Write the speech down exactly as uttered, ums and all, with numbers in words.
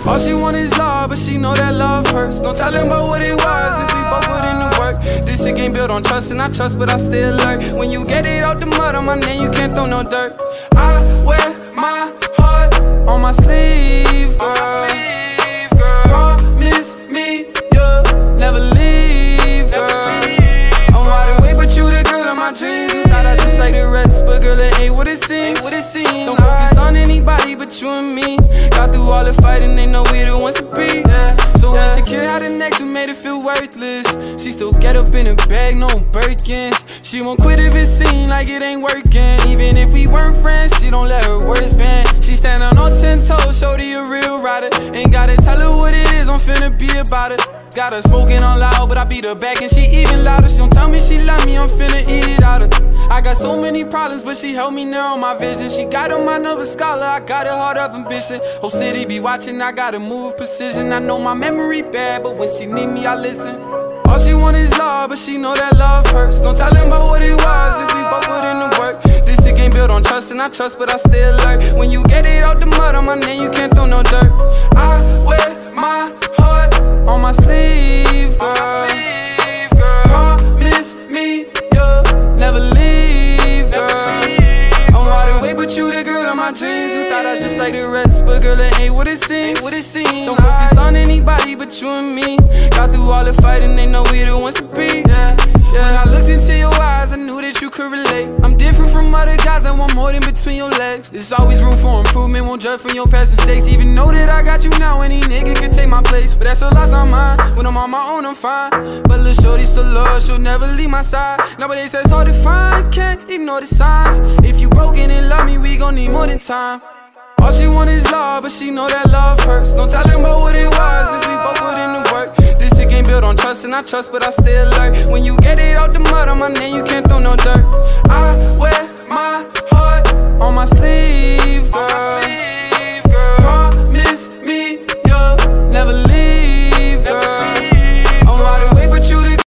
All she want is love, but she know that love hurts. No telling about what it was if we both put in the work. This shit ain't built on trust, and I trust, but I still alert. When you get it out the mud on my name, you can't throw no dirt. I wear my heart on my sleeve, girl. Promise me you'll never leave, girl. I'm wide awake, but you the girl of my dreams. You thought I just like the rest, but girl, it ain't what it seems. Don't focus on anybody but you and me. Got through all the fighting, they know we the ones to be. So insecure, how the next who made it feel worthless. She still get up in a bag, no Birkins. She won't quit if it seem like it ain't working. Even if we weren't friends, she don't let her words bend. She stand on all ten toes, shorty a real rider. Ain't gotta tell her what it is, I'm finna be about it. Got her smoking on loud, but I beat her back and she even louder. She don't tell me she love me, I'm finna eat it out of. I got so many problems, but she helped me narrow my vision. She got on my nervous scholar, I got a heart of ambition. Whole city be watching, I gotta move precision. I know my memory bad, but when she need me, I listen. All she want is love, but she know that love hurts. No telling about what it was if we both put in the work. This shit ain't built on trust, and I trust, but I still alert. When you get it out the mud on my name, you can't throw no dirt. I wear my heart on my sleeve, girl. Promise me you'll never leave, girl. I'm wide awake, but you the girl of my dreams. You thought I was just like the rest, but girl, it ain't what it seems. Don't focus on anybody but you and me. Got through all the fighting, they know we the ones to be. When I looked into your eyes, I knew that you could relate. I'm different from other guys, I want more than between your legs. There's always room for improvement, won't judge from your past mistakes. Even know that I got you now, any nigga could take my place. But that's a loss, not mine. When I'm on my own, I'm fine. But little shorty so loyal, she'll never leave my side. Nowadays it's hard to find, can't ignore the signs. If you broken and love me, we gon' need more than time. All she want is love, but she know that love hurts. No telling about what it was if we both put in the work. This shit ain't built on trust, and I trust, but I still alert. When you get it out the mud on my name, you can't throw no dirt. I wear my